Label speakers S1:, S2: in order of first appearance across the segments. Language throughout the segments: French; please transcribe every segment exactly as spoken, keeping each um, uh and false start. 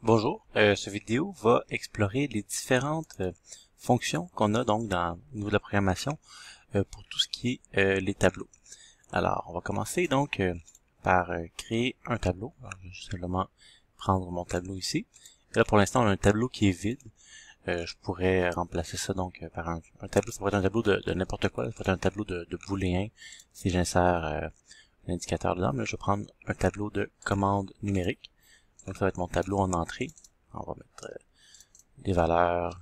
S1: Bonjour, euh, cette vidéo va explorer les différentes euh, fonctions qu'on a donc dans au niveau de la programmation euh, pour tout ce qui est euh, les tableaux. Alors, on va commencer donc euh, par euh, créer un tableau. Alors, je vais juste simplement prendre mon tableau ici. Et là, pour l'instant, on a un tableau qui est vide. Euh, je pourrais remplacer ça donc euh, par un, un tableau. Ça pourrait être un tableau de, de n'importe quoi. Ça pourrait être un tableau de, de booléen si j'insère euh, un indicateur dedans. Mais là, je vais prendre un tableau de commande numérique. Donc ça va être mon tableau en entrée. On va mettre euh, des valeurs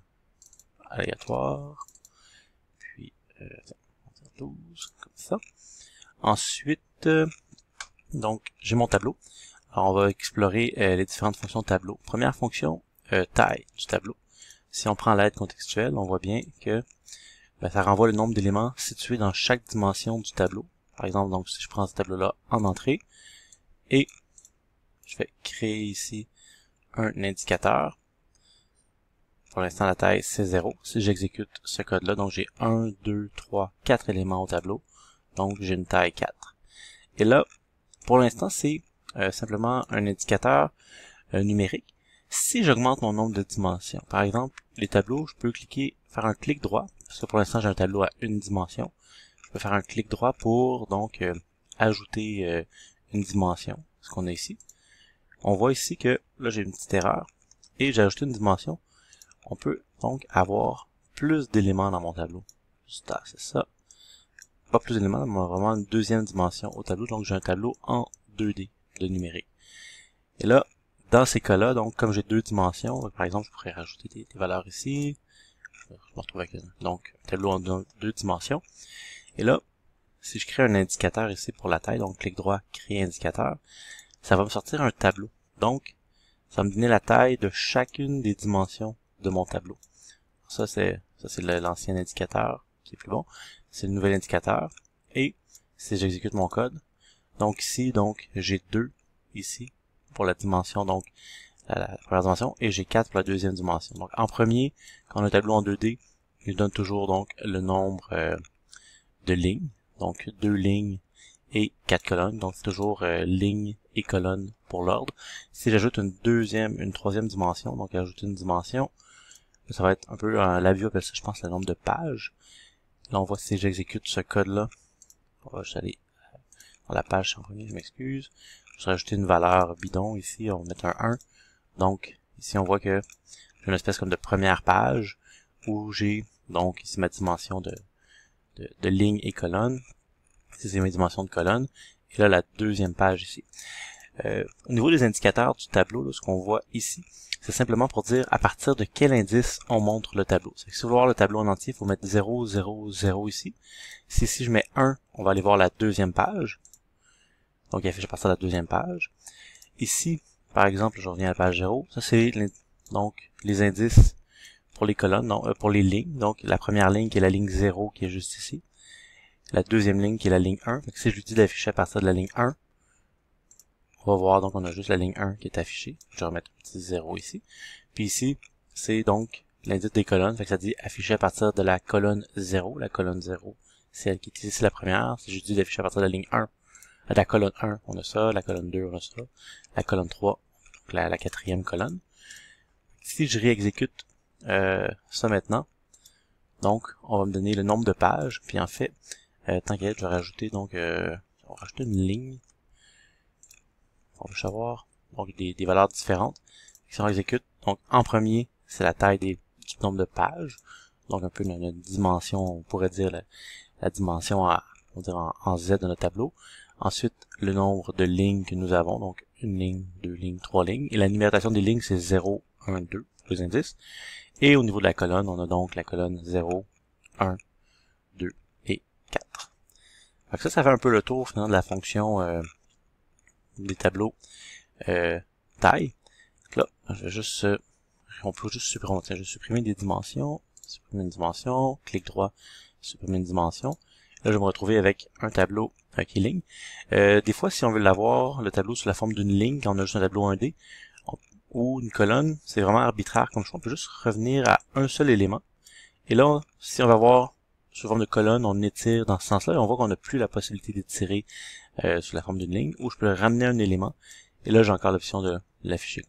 S1: aléatoires. Puis euh, douze, comme ça. Ensuite, euh, donc j'ai mon tableau. Alors on va explorer euh, les différentes fonctions de tableau. Première fonction, euh, taille du tableau. Si on prend l'aide contextuelle, on voit bien que ben, ça renvoie le nombre d'éléments situés dans chaque dimension du tableau. Par exemple, donc si je prends ce tableau-là en entrée, et je vais créer ici un indicateur. Pour l'instant, la taille, c'est zéro. Si j'exécute ce code-là, donc j'ai un, deux, trois, quatre éléments au tableau. Donc, j'ai une taille quatre. Et là, pour l'instant, c'est euh, simplement un indicateur euh, numérique. Si j'augmente mon nombre de dimensions, par exemple, les tableaux, je peux cliquer, faire un clic droit, parce que pour l'instant, j'ai un tableau à une dimension. Je peux faire un clic droit pour, donc, euh, ajouter euh, une dimension, ce qu'on a ici. On voit ici que, là, j'ai une petite erreur, et j'ai ajouté une dimension. On peut donc avoir plus d'éléments dans mon tableau. Juste c'est ça. Pas plus d'éléments, mais vraiment une deuxième dimension au tableau. Donc j'ai un tableau en deux D de numérique. Et là, dans ces cas-là, donc comme j'ai deux dimensions, par exemple, je pourrais rajouter des, des valeurs ici. Je me retrouve avec donc un tableau en deux, deux dimensions. Et là, si je crée un indicateur ici pour la taille, donc clic droit, créer indicateur, ça va me sortir un tableau. Donc, ça va me donner la taille de chacune des dimensions de mon tableau. Ça c'est ça c'est l'ancien indicateur qui est plus bon. C'est le nouvel indicateur. Et si j'exécute mon code, donc ici donc j'ai deux ici pour la dimension donc la, la première dimension et j'ai quatre pour la deuxième dimension. Donc en premier, quand on a un tableau en deux D, il donne toujours donc le nombre euh, de lignes, donc deux lignes et quatre colonnes. Donc c'est toujours euh, ligne et colonne pour l'ordre. Si j'ajoute une deuxième, une troisième dimension, donc ajouter une dimension, ça va être un peu, euh, la vue appelle ça, je pense, le nombre de pages. Là, on voit si j'exécute ce code-là. On va juste aller dans la page en premier, je m'excuse. Je vais rajouter une valeur bidon ici, on va mettre un un. Donc, ici, on voit que j'ai une espèce comme de première page où j'ai, donc, ici ma dimension de, de, de ligne et colonne. Ici, c'est mes dimensions de colonne. Et là, la deuxième page ici. Euh, au niveau des indicateurs du tableau, là, ce qu'on voit ici, c'est simplement pour dire à partir de quel indice on montre le tableau. C'est que si vous voulez voir le tableau en entier, il faut mettre zéro, zéro, zéro ici. Si, si je mets un, on va aller voir la deuxième page. Donc il affiche à partir de la deuxième page. Ici, par exemple, je reviens à la page zéro. Ça, c'est les, donc les indices pour les colonnes, non, euh, pour les lignes. Donc la première ligne qui est la ligne zéro qui est juste ici. La deuxième ligne qui est la ligne un. Donc, si je lui dis d'afficher à partir de la ligne un, on va voir, donc on a juste la ligne un qui est affichée. Je vais remettre un petit zéro ici. Puis ici, c'est donc l'indice des colonnes. Fait que ça dit afficher à partir de la colonne zéro. La colonne zéro, c'est elle qui est ici, la première. Si je dis d'afficher à partir de la ligne un, de la colonne un, on a ça. La colonne deux, on a ça. La colonne trois, donc la, la quatrième colonne. Si je réexécute euh, ça maintenant, donc on va me donner le nombre de pages. Puis en fait, euh, tant qu'à être, je vais rajouter donc, euh, on va rajouter une ligne. On veut savoir donc des, des valeurs différentes. Si on exécute, donc en premier, c'est la taille des, du nombre de pages. Donc un peu notre, notre dimension, on pourrait dire la, la dimension à, on va dire en, en Z de notre tableau. Ensuite, le nombre de lignes que nous avons, donc une ligne, deux lignes, trois lignes. Et la numérotation des lignes, c'est zéro, un, deux, pour les indices. Et au niveau de la colonne, on a donc la colonne zéro, un, deux et quatre. Donc ça, ça fait un peu le tour finalement de la fonction euh, des tableaux euh, taille. Donc là, je vais juste euh, on peut juste supprimer, je vais supprimer des dimensions, supprimer une dimension, clic droit, supprimer une dimension. Là, je vais me retrouver avec un tableau euh, qui est ligne. Euh, des fois, si on veut l'avoir, le tableau sous la forme d'une ligne, quand on a juste un tableau un D, on, ou une colonne, c'est vraiment arbitraire comme choix. On peut juste revenir à un seul élément. Et là, si on va voir sous forme de colonne, on étire dans ce sens-là, et on voit qu'on n'a plus la possibilité d'étirer euh, sous la forme d'une ligne, ou je peux ramener un élément, et là j'ai encore l'option de l'afficher comme ça.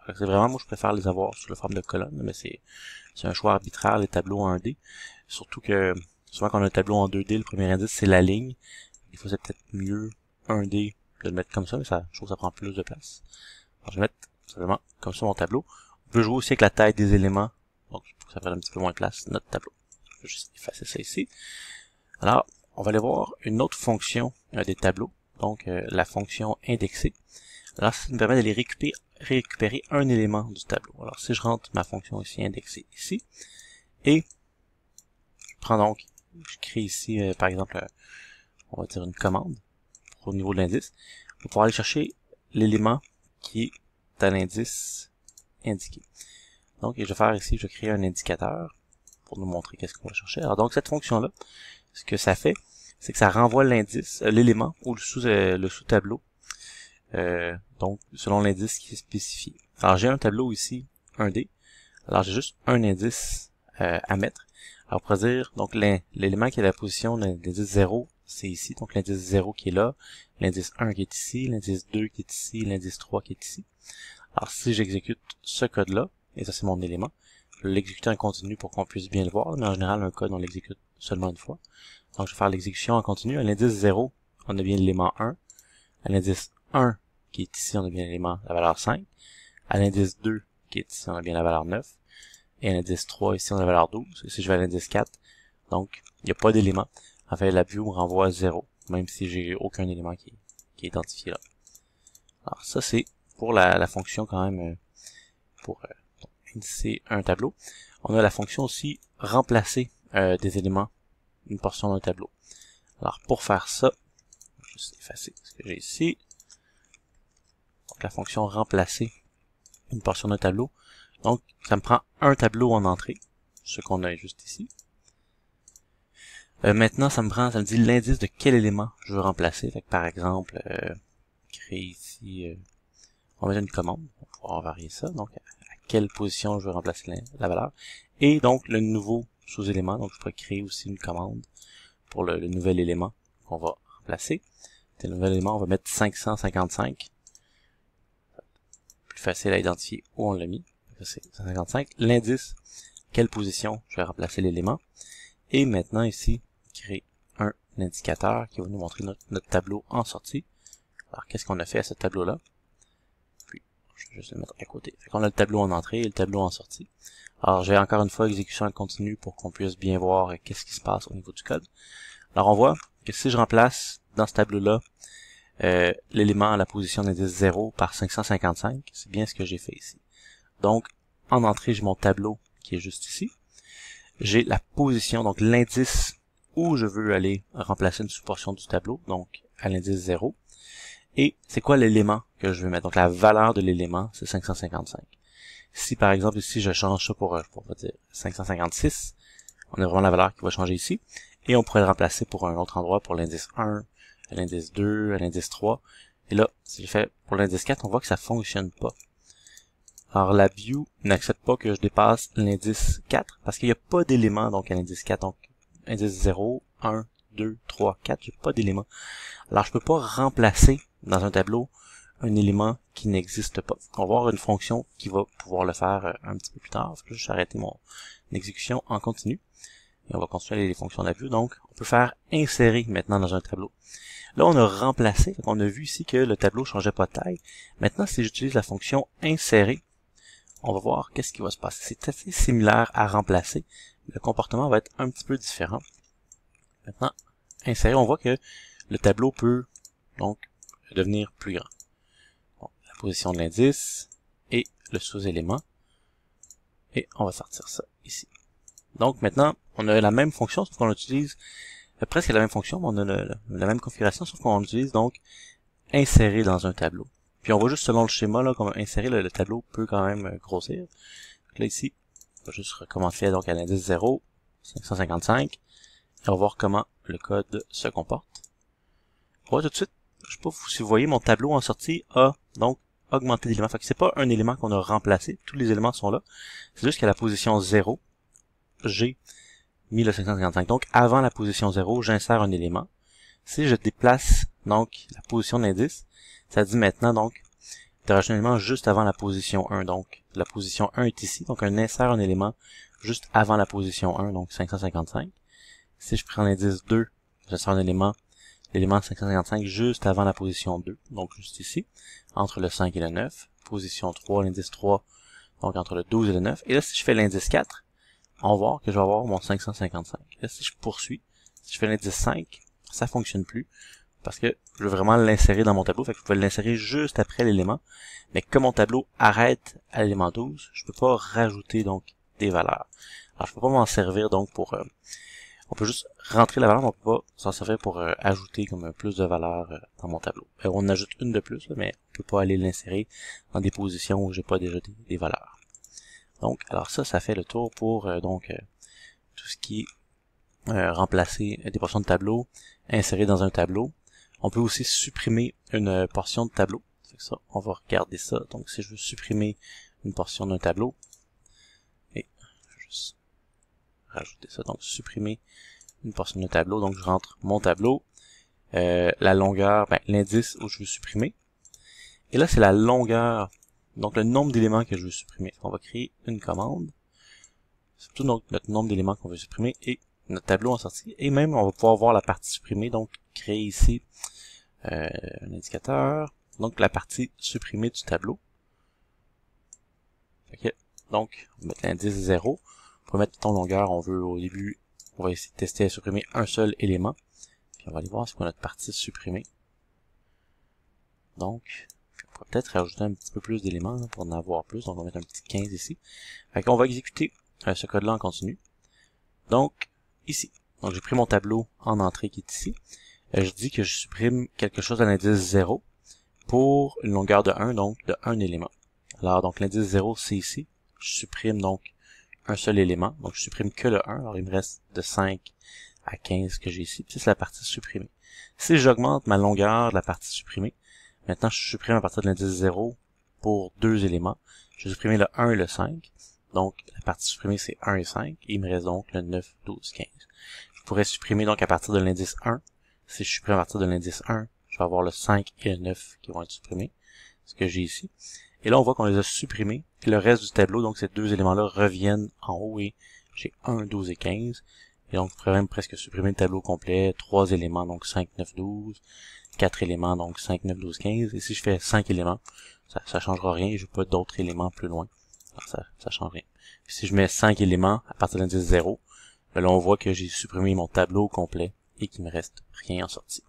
S1: C'est vraiment, moi je préfère les avoir sous la forme de colonne, mais c'est un choix arbitraire, les tableaux en un D. Surtout que souvent quand on a un tableau en deux D, le premier indice c'est la ligne. Des fois c'est peut-être mieux un D de le mettre comme ça, mais ça, je trouve que ça prend plus de place. Alors, je vais mettre simplement comme ça mon tableau. On peut jouer aussi avec la taille des éléments, donc pour que ça prenne un petit peu moins de place, notre tableau. Je vais juste effacer ça ici. Alors, on va aller voir une autre fonction euh, des tableaux, donc euh, la fonction indexée. Alors, ça nous permet d'aller récupérer, récupérer un élément du tableau. Alors, si je rentre ma fonction ici indexée ici, et je prends donc, je crée ici, euh, par exemple, euh, on va dire une commande au niveau de l'indice, on va pouvoir aller chercher l'élément qui est à l'indice indiqué. Donc, je vais faire ici, je vais créer un indicateur pour nous montrer qu'est-ce qu'on va chercher. Alors, donc, cette fonction-là, ce que ça fait, c'est que ça renvoie l'indice, euh, l'élément ou le sous euh, le sous-tableau, euh, donc selon l'indice qui est spécifié. Alors, j'ai un tableau ici, un D. Alors, j'ai juste un indice euh, à mettre. Alors, pour dire, donc l'élément qui est à la position de l'indice zéro, c'est ici, donc l'indice zéro qui est là, l'indice un qui est ici, l'indice deux qui est ici, l'indice trois qui est ici. Alors, si j'exécute ce code-là, et ça c'est mon élément, je vais l'exécuter en continu pour qu'on puisse bien le voir, mais en général, un code, on l'exécute seulement une fois. Donc, je vais faire l'exécution en continu. À l'indice zéro, on a bien l'élément un. À l'indice un, qui est ici, on a bien l'élément, la valeur cinq. À l'indice deux, qui est ici, on a bien la valeur neuf. Et à l'indice trois, ici, on a la valeur douze. Ici, je vais à l'indice quatre. Donc, il n'y a pas d'élément. En fait, la view me renvoie à zéro, même si j'ai aucun élément qui, qui est identifié là. Alors, ça, c'est pour la, la fonction quand même, euh, pour euh, donc, indicer un tableau. On a la fonction aussi remplacer euh, des éléments, une portion d'un tableau. Alors, pour faire ça, je vais juste effacer ce que j'ai ici. Donc, la fonction remplacer une portion d'un tableau. Donc, ça me prend un tableau en entrée, ce qu'on a juste ici. Euh, maintenant, ça me prend, ça me dit l'indice de quel élément je veux remplacer. Fait que, par exemple, euh, créer ici, euh, on va mettre une commande, on va pouvoir varier ça. Donc, à quelle position je veux remplacer la, la valeur. Et donc, le nouveau sous-élément. Donc, je pourrais créer aussi une commande pour le, le nouvel élément qu'on va remplacer. Le nouvel élément, on va mettre cinq cent cinquante-cinq. Plus facile à identifier où on l'a mis. C'est cinq cent cinquante-cinq. L'indice, quelle position je vais remplacer l'élément. Et maintenant, ici, créer un indicateur qui va nous montrer notre, notre tableau en sortie. Alors, qu'est-ce qu'on a fait à ce tableau-là? Puis, je vais juste le mettre à côté. Fait qu'on a le tableau en entrée et le tableau en sortie. Alors, j'ai encore une fois exécution en continu pour qu'on puisse bien voir qu'est-ce qui se passe au niveau du code. Alors, on voit que si je remplace dans ce tableau-là euh, l'élément à la position d'indice zéro par cinq cent cinquante-cinq, c'est bien ce que j'ai fait ici. Donc, en entrée, j'ai mon tableau qui est juste ici. J'ai la position, donc l'indice où je veux aller remplacer une sous-portion du tableau, donc à l'indice zéro. Et c'est quoi l'élément que je veux mettre? Donc, la valeur de l'élément, c'est cinq cent cinquante-cinq. Si, par exemple, ici, je change ça pour, pour on va dire, cinq cent cinquante-six, on a vraiment la valeur qui va changer ici. Et on pourrait le remplacer pour un autre endroit, pour l'indice un, à l'indice deux, à l'indice trois. Et là, si je fais pour l'indice quatre, on voit que ça fonctionne pas. Alors, la view n'accepte pas que je dépasse l'indice quatre, parce qu'il n'y a pas d'élément, donc, à l'indice quatre. Donc, indice zéro, un, deux, trois, quatre, j'ai pas d'élément. Alors, je peux pas remplacer dans un tableau un élément qui n'existe pas. On va avoir une fonction qui va pouvoir le faire un petit peu plus tard. Je vais juste arrêter mon exécution en continu. Et on va continuer les fonctions de la vue. Donc, on peut faire insérer maintenant dans un tableau. Là, on a remplacé. On a vu ici que le tableau changeait pas de taille. Maintenant, si j'utilise la fonction insérer, on va voir qu'est-ce qui va se passer. C'est assez similaire à remplacer. Le comportement va être un petit peu différent. Maintenant, insérer, on voit que le tableau peut donc devenir plus grand. Bon, la position de l'indice et le sous-élément. Et on va sortir ça ici. Donc maintenant, on a la même fonction, sauf qu'on utilise euh, presque la même fonction, mais on a le, le, la même configuration, sauf qu'on utilise donc insérer dans un tableau. Puis on voit juste selon le schéma, là, comme insérer, le, le tableau peut quand même euh, grossir. Donc là ici, on va juste recommencer donc à l'indice zéro, cinq cent cinquante-cinq, et on va voir comment le code se comporte. On voit tout de suite, je sais pas si vous voyez, mon tableau en sortie a donc augmenté d'éléments. Fait que c'est pas un élément qu'on a remplacé, tous les éléments sont là. C'est juste qu'à la position zéro, j'ai mis le cinq cent cinquante-cinq. Donc, avant la position zéro, j'insère un élément. Si je déplace donc la position de l'indice, ça dit maintenant donc de rajouter un élément juste avant la position un. Donc, la position un est ici. Donc, on insère un élément juste avant la position un, donc cinq cent cinquante-cinq. Si je prends l'indice deux, j'insère un élément, l'élément cinq cent cinquante-cinq juste avant la position deux, donc juste ici, entre le cinq et le neuf. Position trois, l'indice trois, donc entre le douze et le neuf. Et là, si je fais l'indice quatre, on va voir que je vais avoir mon cinq cent cinquante-cinq. Là, si je poursuis, si je fais l'indice cinq, ça fonctionne plus, parce que je veux vraiment l'insérer dans mon tableau, fait que je peux l'insérer juste après l'élément, mais comme mon tableau arrête à l'élément douze, je peux pas rajouter donc des valeurs. Alors je peux pas m'en servir donc pour... Euh, on peut juste rentrer la valeur, mais on peut pas s'en servir pour euh, ajouter comme euh, plus de valeurs euh, dans mon tableau. Euh, on ajoute une de plus, là, mais on peut pas aller l'insérer dans des positions où j'ai pas déjà des, des valeurs. Donc, alors ça, ça fait le tour pour euh, donc euh, tout ce qui est euh, remplacer des portions de tableau, insérer dans un tableau. On peut aussi supprimer une portion de tableau. C'est ça, on va regarder ça. Donc, si je veux supprimer une portion d'un tableau, et je vais juste rajouter ça, donc supprimer une portion d'un tableau. Donc, je rentre mon tableau, euh, la longueur, ben, l'indice où je veux supprimer. Et là, c'est la longueur, donc le nombre d'éléments que je veux supprimer. On va créer une commande. C'est tout notre, notre nombre d'éléments qu'on veut supprimer et notre tableau en sortie. Et même, on va pouvoir voir la partie supprimée. Donc, créer ici euh, un indicateur. Donc, la partie supprimée du tableau. Okay. Donc, on va mettre l'indice zéro. On va mettre ton longueur. On veut au début, on va essayer de tester à supprimer un seul élément. Puis, on va aller voir ce qu'on a notre partie supprimée. Donc, on va peut-être rajouter un petit peu plus d'éléments pour en avoir plus. Donc, on va mettre un petit quinze ici. Fait qu'on va exécuter euh, ce code-là en continu. Donc, ici. Donc, j'ai pris mon tableau en entrée qui est ici. Euh, je dis que je supprime quelque chose à l'indice zéro pour une longueur de un, donc de un élément. Alors, donc, l'indice zéro, c'est ici. Je supprime donc un seul élément. Donc, je supprime que le un. Alors, il me reste de cinq à quinze que j'ai ici. Puis, c'est la partie supprimée. Si j'augmente ma longueur de la partie supprimée, maintenant, je supprime à partir de l'indice zéro pour deux éléments. Je vais supprimer le un et le cinq. Donc, la partie supprimée, c'est un et cinq. Et il me reste donc le neuf, douze, quinze. Je pourrais supprimer donc à partir de l'indice un. Si je supprime à partir de l'indice un, je vais avoir le cinq et le neuf qui vont être supprimés. Ce que j'ai ici. Et là, on voit qu'on les a supprimés. Et le reste du tableau, donc ces deux éléments-là, reviennent en haut. Et j'ai un, douze et quinze. Et donc, je pourrais même presque supprimer le tableau complet. trois éléments, donc cinq, neuf, douze. quatre éléments, donc cinq, neuf, douze, quinze. Et si je fais cinq éléments, ça ne changera rien. Je n'ai pas d'autres éléments plus loin. Alors ça, ça change rien. Puis si je mets cinq éléments à partir de l'indice zéro, là on voit que j'ai supprimé mon tableau complet et qu'il me reste rien en sortie.